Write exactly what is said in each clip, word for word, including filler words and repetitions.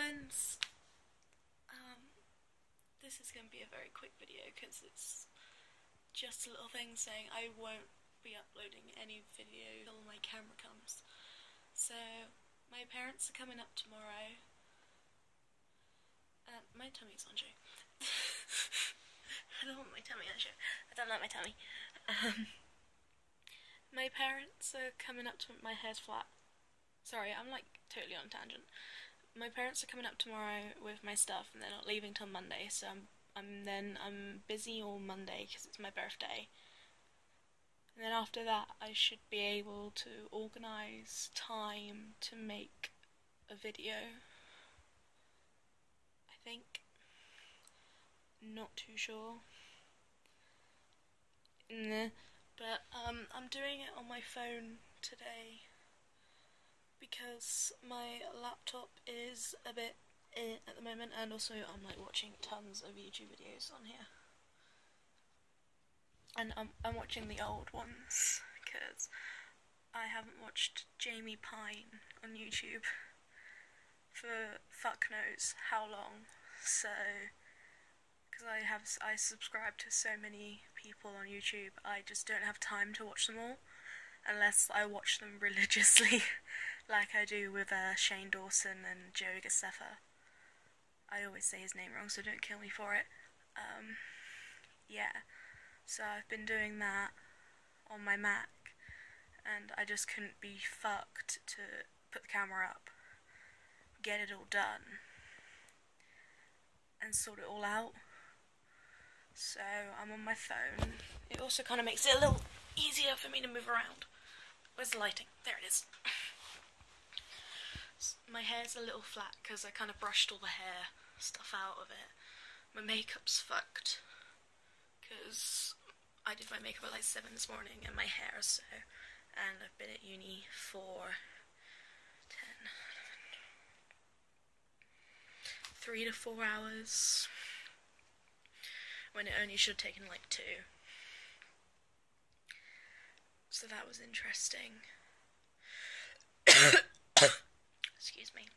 friends, um, this is going to be a very quick video because it's just a little thing saying I won't be uploading any video until my camera comes. So, my parents are coming up tomorrow. Uh, my tummy's on show. I don't want my tummy on show. I don't like my tummy. Um, my parents are coming up to my hair's flat. Sorry, I'm like totally on a tangent. My parents are coming up tomorrow with my stuff, and they're not leaving till Monday. So I'm, I'm then I'm busy all Monday because it's my birthday. And then after that, I should be able to organise time to make a video. I think. Not too sure. Nah. But um, I'm doing it on my phone today because my laptop is a bit eh at the moment, and also I'm like watching tons of YouTube videos on here. And I'm, I'm watching the old ones, because I haven't watched Jamie Pine on YouTube for fuck knows how long, so, because I have, I subscribe to so many people on YouTube, I just don't have time to watch them all, unless I watch them religiously, like I do with uh, Shane Dawson and Joey Gastefa. I always say his name wrong, so don't kill me for it. Um, yeah. So I've been doing that on my Mac, and I just couldn't be fucked to put the camera up, get it all done, and sort it all out. So I'm on my phone. It also kind of makes it a little easier for me to move around. Where's the lighting? There it is. My hair's a little flat because I kind of brushed all the hair stuff out of it. My makeup's fucked because I did my makeup at like seven this morning, and my hair so, and I've been at uni for ten, three to four hours, when it only should have taken like two. So that was interesting. Excuse me.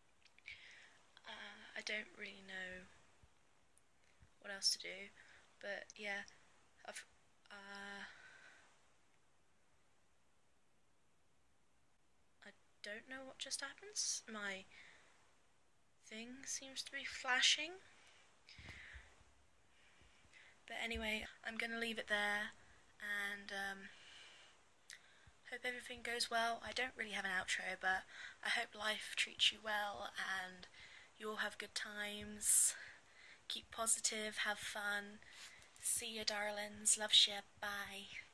Uh, I don't really know what else to do, but yeah, I've Uh, I don't know what just happened. My thing seems to be flashing. But anyway, I'm going to leave it there, and um, hope everything goes well. I don't really have an outro, but I hope life treats you well, and you all have good times. Keep positive, have fun. See you, darlings. Love, share. Bye.